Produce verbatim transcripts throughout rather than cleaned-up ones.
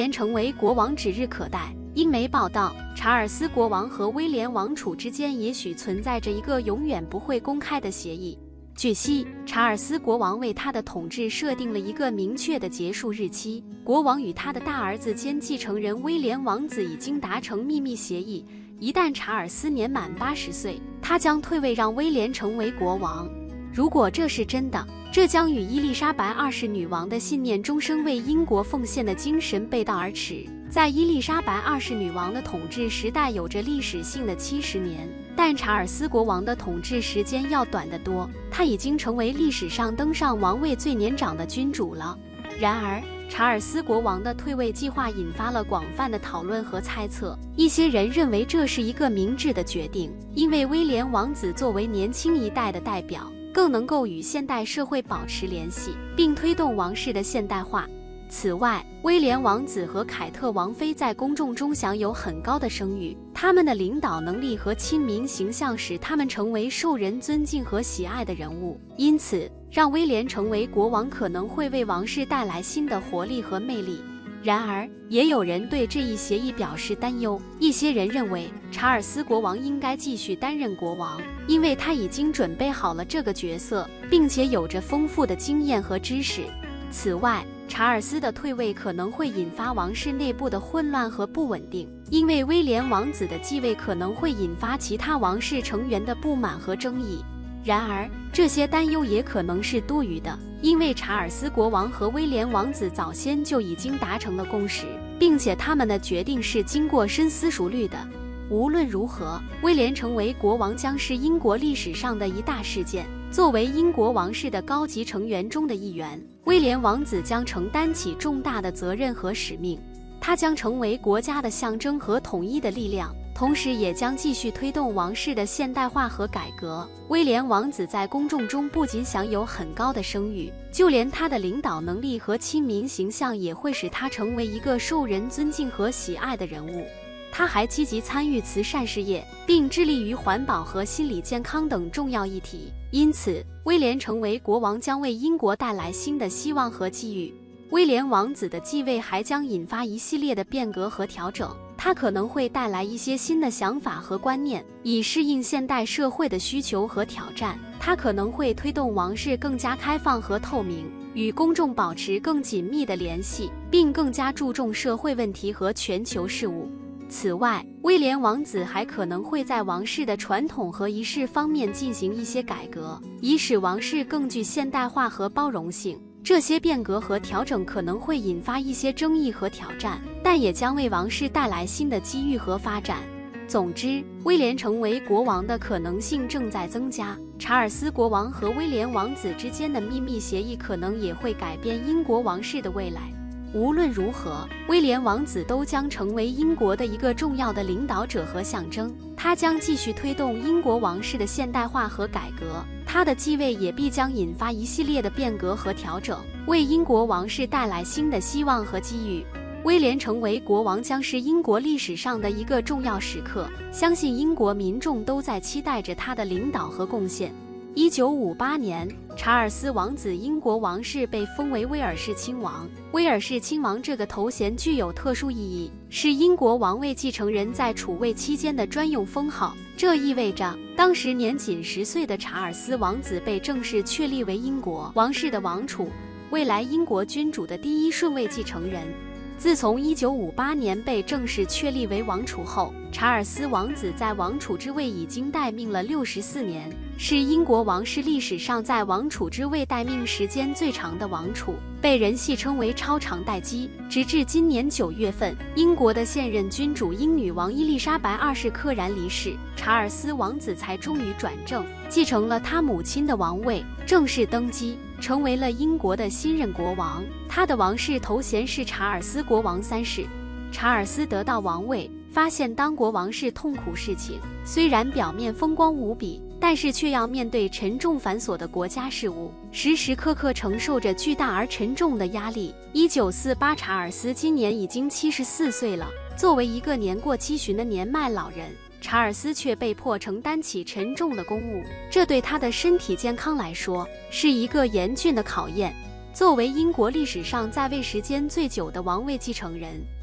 廉成为国王指日可待。英媒报道，查尔斯国王和威廉王储之间也许存在着一个永远不会公开的协议。据悉，查尔斯国王为他的统治设定了一个明确的结束日期。国王与他的大儿子兼继承人威廉王子已经达成秘密协议，一旦查尔斯年满八十岁，他将退位让威廉成为国王。如果这是真的，这将与伊丽莎白二世女王的信念终生为英国奉献的精神背道而驰。在伊丽莎白二世女王的统治时代有着历史性的七十年，但查尔斯国王的统治时间要短得多，他已经成为历史上登上王位最年长的君主了。然而，查尔斯国王的退位计划引发了广泛的讨论和猜测。一些人认为这是一个明智的决定，因为威廉王子作为年轻一代的代表，更能够与现代社会保持联系，并推动王室的现代化。此外，威廉王子和凯特王妃在公众中享有很高的声誉，他们的领导能力和亲民形象使他们成为受人尊敬和喜爱的人物。因此，让威廉成为国王可能会为王室带来新的活力和魅力。然而，也有人对这一协议表示担忧。一些人认为，查尔斯国王应该继续担任国王，因为他已经准备好了这个角色，并且有着丰富的经验和知识。此外，查尔斯的退位可能会引发王室内部的混乱和不稳定，因为威廉王子的继位可能会引发其他王室成员的不满和争议。然而，这些担忧也可能是多余的，因为查尔斯国王和威廉王子早先就已经达成了共识，并且他们的决定是经过深思熟虑的。无论如何，威廉成为国王将是英国历史上的一大事件。作为英国王室的高级成员中的一员，威廉王子将承担起重大的责任和使命。他将成为国家的象征和统一的力量，同时也将继续推动王室的现代化和改革。威廉王子在公众中不仅享有很高的声誉，就连他的领导能力和亲民形象也会使他成为一个受人尊敬和喜爱的人物。他还积极参与慈善事业，并致力于环保和心理健康等重要议题。因此，威廉成为国王将为英国带来新的希望和机遇。威廉王子的继位还将引发一系列的变革和调整，他可能会带来一些新的想法和观念，以适应现代社会的需求和挑战。他可能会推动王室更加开放和透明，与公众保持更紧密的联系，并更加注重社会问题和全球事务。此外，威廉王子还可能会在王室的传统和仪式方面进行一些改革，以使王室更具现代化和包容性。这些变革和调整可能会引发一些争议和挑战，但也将为王室带来新的机遇和发展。总之，威廉成为国王的可能性正在增加。查尔斯国王和威廉王子之间的秘密协议可能也会改变英国王室的未来。无论如何，威廉王子都将成为英国的一个重要的领导者和象征。他将继续推动英国王室的现代化和改革，他的继位也必将引发一系列的变革和调整，为英国王室带来新的希望和机遇。威廉成为国王将是英国历史上的一个重要时刻，相信英国民众都在期待着他的领导和贡献。一九五八年，查尔斯王子英国王室被封为威尔士亲王。威尔士亲王这个头衔具有特殊意义，是英国王位继承人在储位期间的专用封号。这意味着，当时年仅十岁的查尔斯王子被正式确立为英国王室的王储，未来英国君主的第一顺位继承人。自从一九五八年被正式确立为王储后，查尔斯王子在王储之位已经待命了六十四年，是英国王室历史上在王储之位待命时间最长的王储，被人戏称为超长待机。直至今年九月份，英国的现任君主英女王伊丽莎白二世溘然离世，查尔斯王子才终于转正，继承了他母亲的王位，正式登基，成为了英国的新任国王。他的王室头衔是查尔斯国王三世。查尔斯得到王位，发现当国王是痛苦事情，虽然表面风光无比，但是却要面对沉重繁琐的国家事务，时时刻刻承受着巨大而沉重的压力。一九四八，查尔斯今年已经七十四岁了，作为一个年过七旬的年迈老人，查尔斯却被迫承担起沉重的公务，这对他的身体健康来说是一个严峻的考验。作为英国历史上在位时间最久的王位继承人，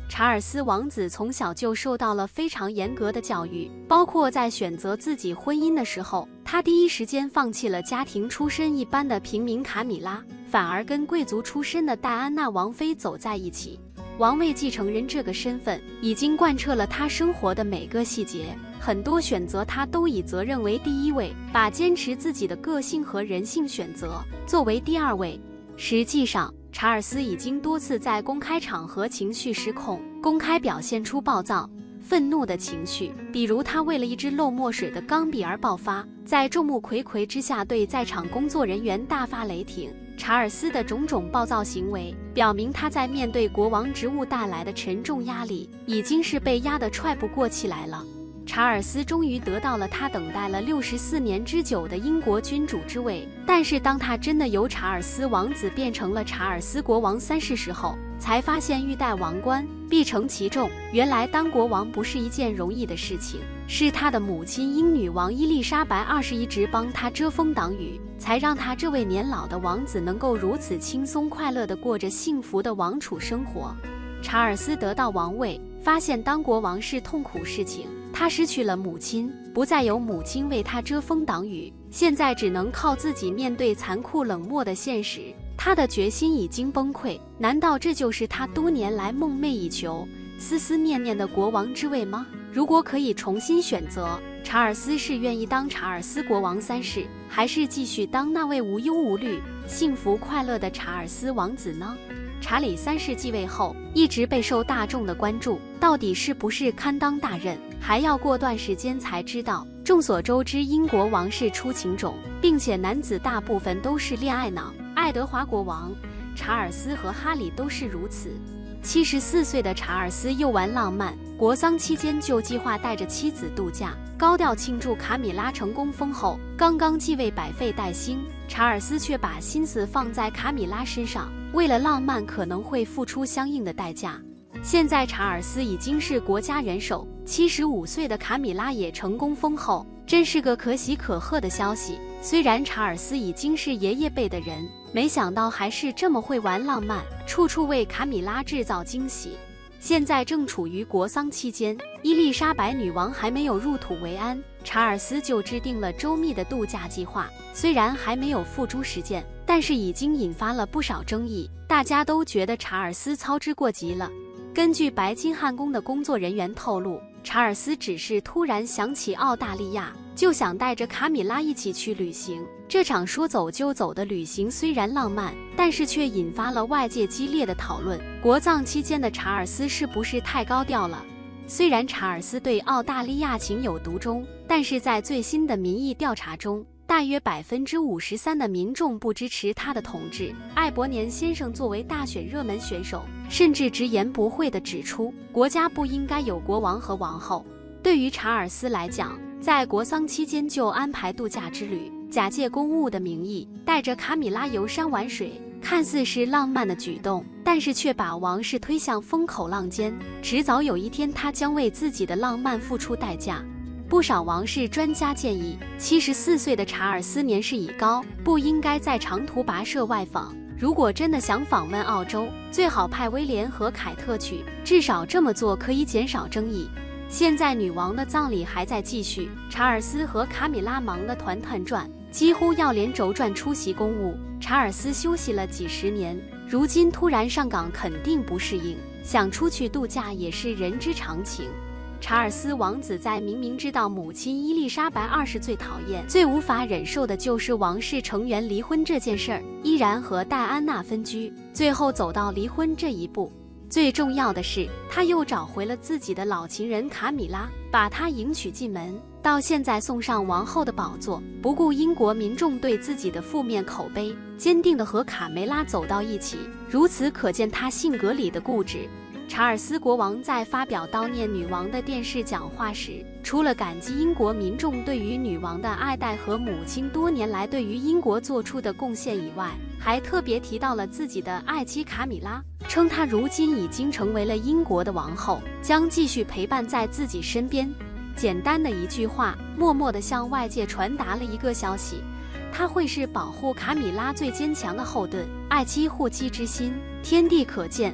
查尔斯王子从小就受到了非常严格的教育，包括在选择自己婚姻的时候，他第一时间放弃了家庭出身一般的平民卡米拉，反而跟贵族出身的戴安娜王妃走在一起。王位继承人这个身份已经贯彻了他生活的每个细节，很多选择他都以责任为第一位，把坚持自己的个性和人性选择作为第二位。实际上，查尔斯已经多次在公开场合情绪失控，公开表现出暴躁、愤怒的情绪，比如他为了一支漏墨水的钢笔而爆发，在众目睽睽之下对在场工作人员大发雷霆。查尔斯的种种暴躁行为，表明他在面对国王职务带来的沉重压力，已经是被压得喘不过气来了。查尔斯终于得到了他等待了六十四年之久的英国君主之位，但是当他真的由查尔斯王子变成了查尔斯国王三世时候，才发现欲戴王冠必承其重，原来当国王不是一件容易的事情，是他的母亲英女王伊丽莎白二世一直帮他遮风挡雨，才让他这位年老的王子能够如此轻松快乐地过着幸福的王储生活。查尔斯得到王位，发现当国王是痛苦事情，他失去了母亲，不再有母亲为他遮风挡雨，现在只能靠自己面对残酷冷漠的现实。他的决心已经崩溃，难道这就是他多年来梦寐以求、思思念念的国王之位吗？如果可以重新选择，查尔斯是愿意当查尔斯国王三世，还是继续当那位无忧无虑、幸福快乐的查尔斯王子呢？查理三世继位后，一直备受大众的关注，到底是不是堪当大任，还要过段时间才知道。众所周知，英国王室出情种，并且男子大部分都是恋爱脑。爱德华国王、查尔斯和哈里都是如此。七十四岁的查尔斯又玩浪漫，国丧期间就计划带着妻子度假，高调庆祝卡米拉成功封后。刚刚继位百废待兴，查尔斯却把心思放在卡米拉身上，为了浪漫可能会付出相应的代价。现在查尔斯已经是国家元首，七十五岁的卡米拉也成功封后，真是个可喜可贺的消息。虽然查尔斯已经是爷爷辈的人，没想到还是这么会玩浪漫，处处为卡米拉制造惊喜。现在正处于国丧期间，伊丽莎白女王还没有入土为安，查尔斯就制定了周密的度假计划。虽然还没有付诸实践，但是已经引发了不少争议，大家都觉得查尔斯操之过急了。根据白金汉宫的工作人员透露，查尔斯只是突然想起澳大利亚，就想带着卡米拉一起去旅行。这场说走就走的旅行虽然浪漫，但是却引发了外界激烈的讨论。国葬期间的查尔斯是不是太高调了？虽然查尔斯对澳大利亚情有独钟，但是在最新的民意调查中，大约百分之五十三的民众不支持他的统治。艾伯年先生作为大选热门选手，甚至直言不讳地指出，国家不应该有国王和王后。对于查尔斯来讲，在国丧期间就安排度假之旅，假借公务的名义带着卡米拉游山玩水，看似是浪漫的举动，但是却把王室推向风口浪尖，迟早有一天他将为自己的浪漫付出代价。不少王室专家建议，七十四岁的查尔斯年事已高，不应该再长途跋涉外访。如果真的想访问澳洲，最好派威廉和凯特去，至少这么做可以减少争议。现在女王的葬礼还在继续，查尔斯和卡米拉忙得团团转，几乎要连轴转出席公务。查尔斯休息了几十年，如今突然上岗肯定不适应，想出去度假也是人之常情。查尔斯王子在明明知道母亲伊丽莎白二世最讨厌、最无法忍受的就是王室成员离婚这件事儿，依然和戴安娜分居，最后走到离婚这一步。最重要的是，他又找回了自己的老情人卡米拉，把她迎娶进门，到现在送上王后的宝座，不顾英国民众对自己的负面口碑，坚定地和卡梅拉走到一起。如此可见他性格里的固执。查尔斯国王在发表悼念女王的电视讲话时，除了感激英国民众对于女王的爱戴和母亲多年来对于英国做出的贡献以外，还特别提到了自己的爱妻卡米拉，称她如今已经成为了英国的王后，将继续陪伴在自己身边。简单的一句话，默默地向外界传达了一个消息：他会是保护卡米拉最坚强的后盾，爱妻护妻之心，天地可见。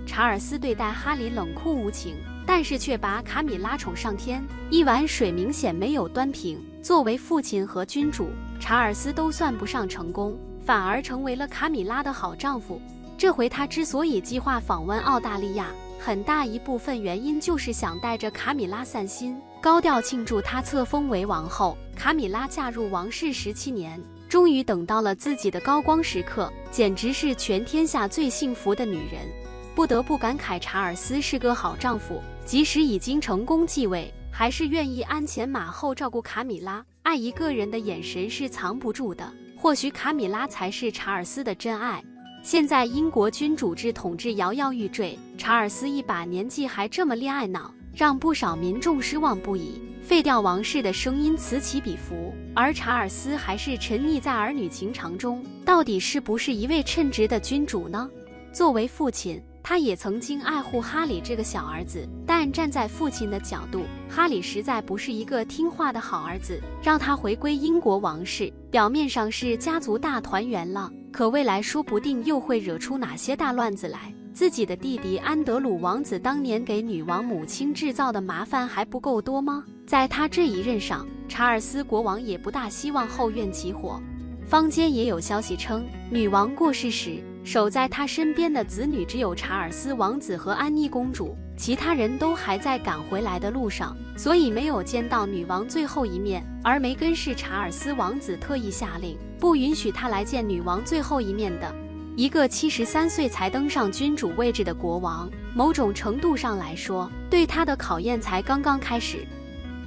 查尔斯对待哈里冷酷无情，但是却把卡米拉宠上天，一碗水明显没有端平。作为父亲和君主，查尔斯都算不上成功，反而成为了卡米拉的好丈夫。这回他之所以计划访问澳大利亚，很大一部分原因就是想带着卡米拉散心，高调庆祝她册封为王后。卡米拉嫁入王室十七年，终于等到了自己的高光时刻，简直是全天下最幸福的女人。不得不感慨，查尔斯是个好丈夫，即使已经成功继位，还是愿意鞍前马后照顾卡米拉。爱一个人的眼神是藏不住的，或许卡米拉才是查尔斯的真爱。现在英国君主制统治摇摇欲坠，查尔斯一把年纪还这么恋爱脑，让不少民众失望不已。废掉王室的声音此起彼伏，而查尔斯还是沉溺在儿女情长中，到底是不是一位称职的君主呢？作为父亲，他也曾经爱护哈里这个小儿子，但站在父亲的角度，哈里实在不是一个听话的好儿子。让他回归英国王室，表面上是家族大团圆了，可未来说不定又会惹出哪些大乱子来。自己的弟弟安德鲁王子当年给女王母亲制造的麻烦还不够多吗？在他这一任上，查尔斯国王也不大希望后院起火。坊间也有消息称，女王过世时，守在他身边的子女只有查尔斯王子和安妮公主，其他人都还在赶回来的路上，所以没有见到女王最后一面。而梅根是查尔斯王子特意下令，不允许他来见女王最后一面的。一个七十三岁才登上君主位置的国王，某种程度上来说，对他的考验才刚刚开始。